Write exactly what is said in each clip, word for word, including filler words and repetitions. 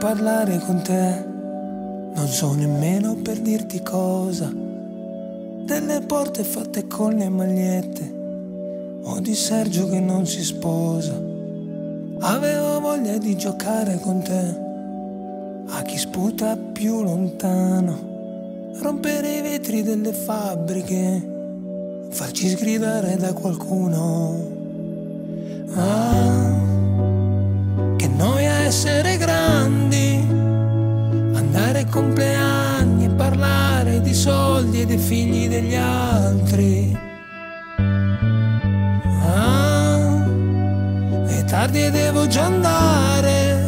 parlare con te, non so nemmeno per dirti cosa. Delle porte fatte con le magliette, o di Sergio che non si sposa. Avevo voglia di giocare con te, a chi sputa più lontano, rompere i vetri delle fabbriche, farci sgridare da qualcuno. Ah, che noia essere grandi, andare ai compleanni e parlare di soldi e dei figli degli altri. Ah, è tardi e devo già andare,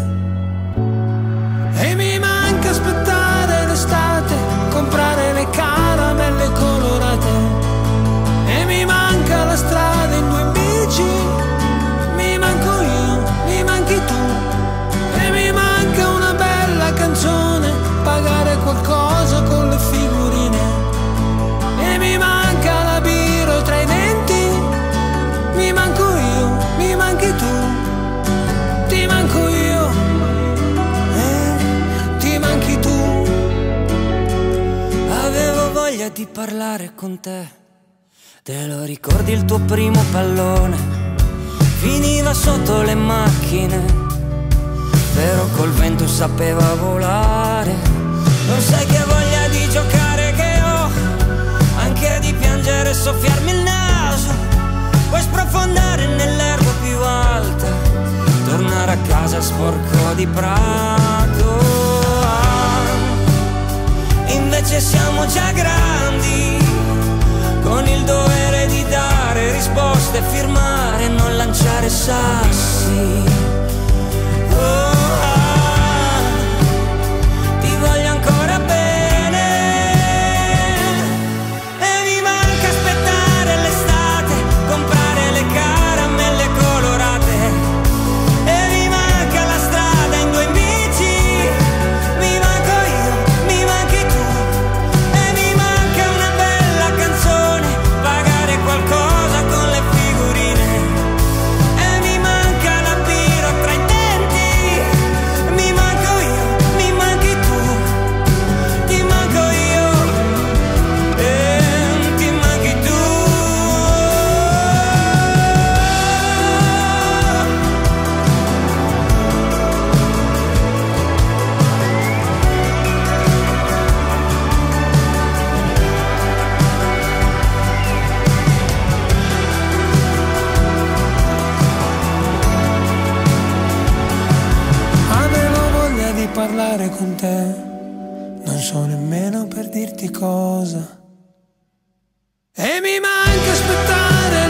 e mi manca aspettare l'estate, comprare le caramelle colorate, e mi manca la strada in due bici, mi manco io, mi manchi tu, e mi manca una bella canzone, pagare qualcosa con le figurine, e mi manca la birra tra i denti, mi manco io, mi manchi tu, ti manco io, eh, ti manchi tu. Avevo voglia di parlare con te, te lo ricordi il tuo primo pallone? Finiva sotto le macchine, però col vento sapeva volare. Non sai che voglia di giocare che ho, anche di piangere e soffiarmi il naso. Puoi sprofondare nell'erba più alta, tornare a casa sporco di prato. Ah, invece siamo già grandi, con il dovere di dare risposte, firmare e non lanciare sassi. Oh, ah, ti voglio ancora bene, e mi manca aspettare l'estate, comprare le caramelle colorate, e mi manca la strada in due bici, mi manco io, mi manchi tu, e mi manca una bella canzone, pagare qualcosa con le figurine, e mi manca la birra tra i denti, mi manco io, mi manchi tu, ti manco io, e ti manchi tu. Avevo voglia di parlare con te, non so nemmeno per dirti cosa, e mi manca aspettare